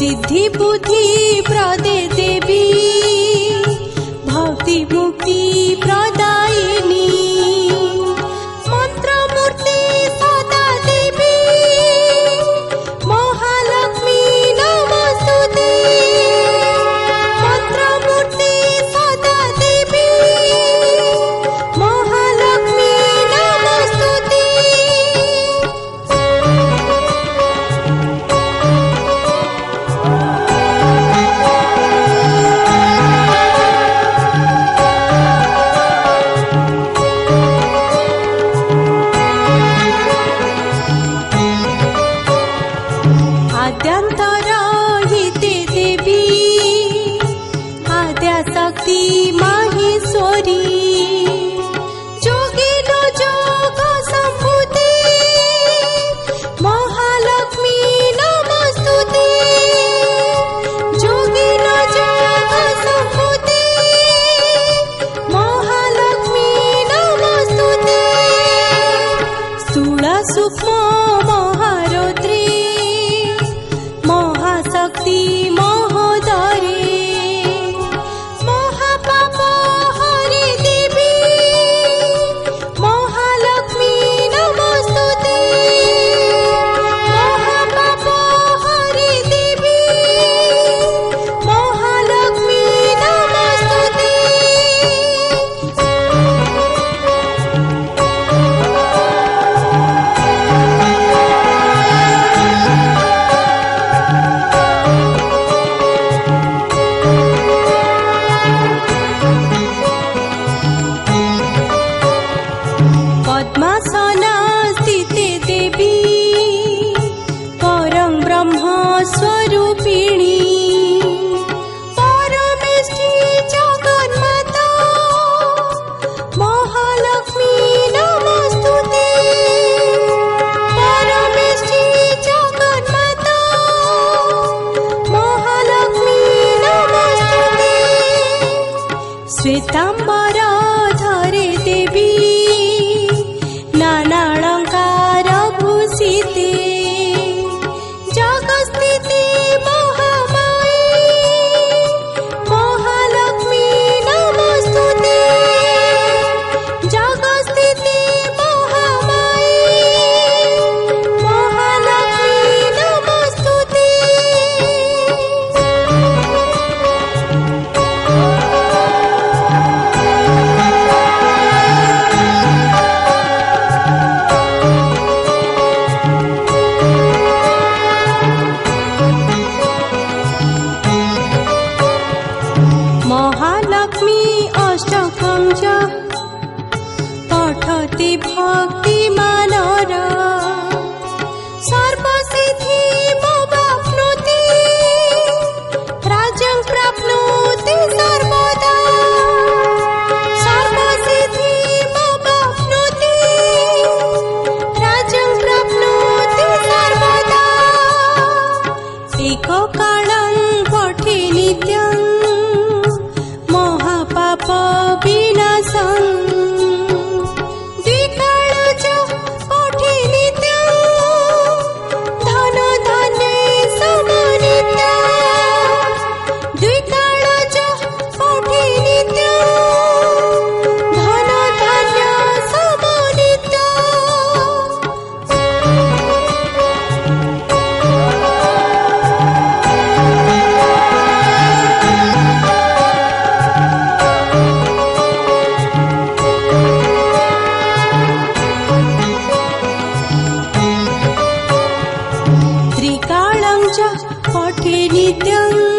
सिद्धि बुद्धि प्रदे देवी भक्ति मुक्ति प्रदायिनी मंत्रमूर्ति सदा देवी महालक्ष्मी नमस्तुते मंत्रमूर्ति सदा देवी महालक्ष्मी नमस्तुते आद्यंतर हिते देवी आद्या शक्ति माहेश्वरी जोगिनो जोग संभूते महालक्ष्मी नमस्तुते जोगिनो जोग संभूते महालक्ष्मी नमस्तुते स्थूल सूक्ष्म महारौद्री महाशक्ति महोदरे महापाप हरि देवी महालक्ष्मी नमस्तुते महापाप हरि देवी महालक्ष्मी नमस्तुते पद्मासना स्थिते देवी परं ब्रह्म स्वरूपिणी परमेष्ठी जगन्माता महालक्ष्मी नमस्तुते परमेष्ठी जगन्माता महालक्ष्मी नमस्तुते श्वेतांबर धरे देवी नानालंकार भूषिते जगस्थिति महामाये महालक्ष्मी नमस्तुते जगस्थिति महामाये महालक्ष्मी नमस्तुते महालक्ष्मी अष्टकं च पठति भक्तिमानर सर्वसिद्धिमवाप्नोति राज्यं प्राप्नोति सर्वदा सर्वसिद्धिमवाप्नोति राज्यं प्राप्नोति सर्वदा एककालं पठे नित्यं महापाप विनाशं द्विकाल च पठे नित्यं धन धान्ये समन्विता द्विकाल च पठे नित्यं धन धान्य समन्विता त्रिकालं च पठे नित्यं